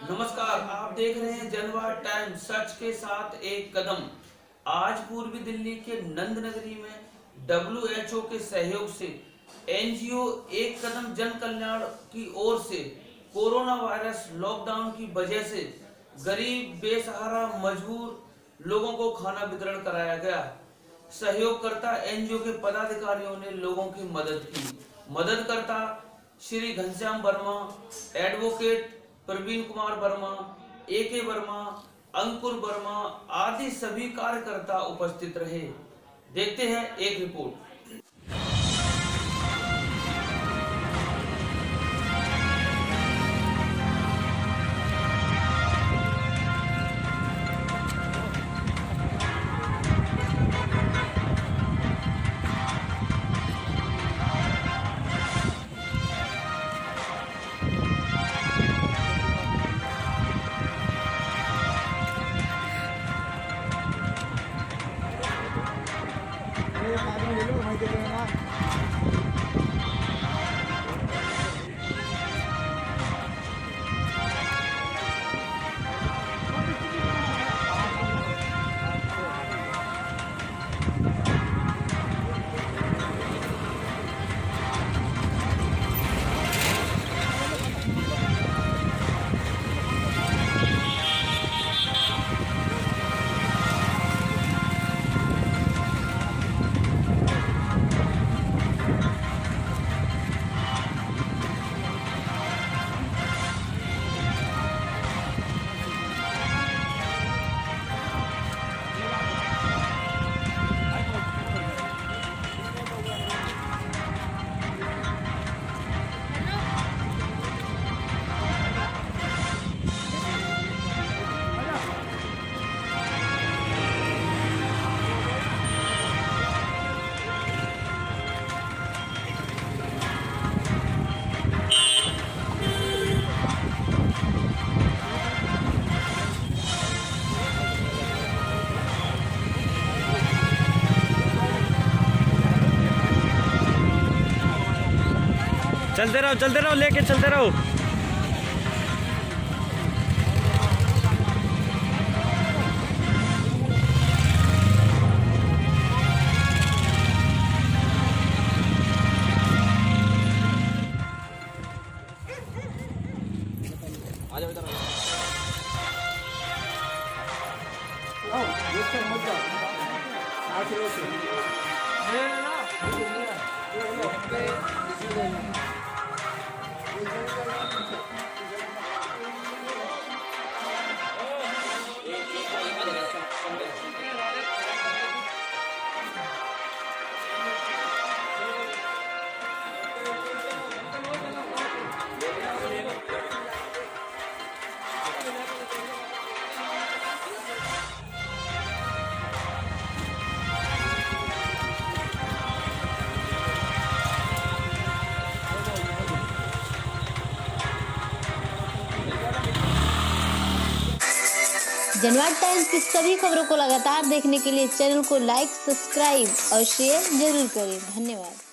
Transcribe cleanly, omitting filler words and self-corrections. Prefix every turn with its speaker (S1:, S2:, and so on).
S1: नमस्कार, आप देख रहे हैं जनवाद टाइम, सच के साथ एक कदम। आज पूर्वी दिल्ली के नंद नगरी में WHO के सहयोग से NGO एक कदम जन कल्याण की ओर से कोरोना वायरस लॉकडाउन की वजह से गरीब, बेसहारा, मजबूर लोगों को खाना वितरण कराया गया। सहयोगकर्ता NGO के पदाधिकारियों ने लोगों की मदद की। मददकर्ता श्री घनश्याम वर्मा, एडवोकेट प्रवीण कुमार वर्मा, AK वर्मा, अंकुर वर्मा आदि सभी कार्यकर्ता उपस्थित रहे। देखते हैं एक रिपोर्ट।
S2: चलते रहो लेके चलते रहो।
S3: आ जाओ इधर आओ, मत जाओ
S4: जनवाद टाइम्स की सभी खबरों को लगातार देखने के लिए चैनल को लाइक, सब्सक्राइब और शेयर जरूर करें। धन्यवाद।